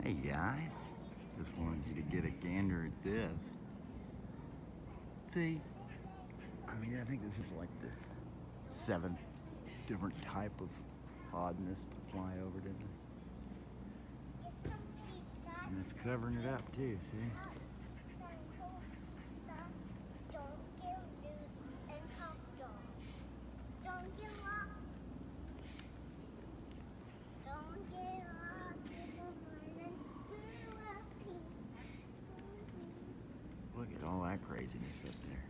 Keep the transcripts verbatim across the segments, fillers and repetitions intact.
Hey guys, just wanted you to get a gander at this. See, I mean, I think this is like the seventh different type of oddness to fly over today. Get some pizza. And it's covering it up too, see? Some cold pizza. Don't get loose and hot dog. Don't get lost. Don't get lost in the morning. Look at all that craziness up there.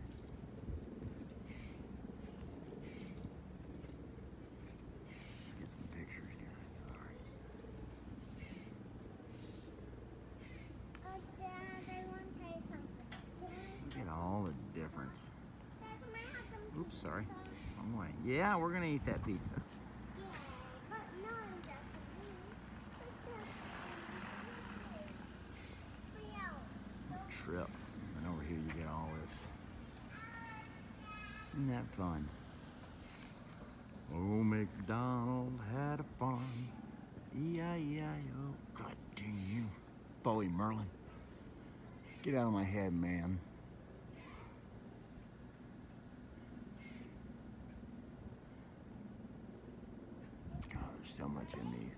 Get some pictures, guys, sorry. Oh, Dad, I want to tell you something. Look at all the difference. Dad, can I have some Oops, sorry. pizza? Wrong way. Yeah, we're gonna eat that pizza. Yeah, but not just for me. For you. Trip. And over here you get all this. Isn't that fun? Oh, MacDonald had a farm. E I E I O. God dang you. Bowie Merlin. Get out of my head, man. God, there's so much in these.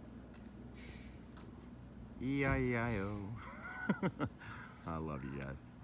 E I E I O. I love you guys.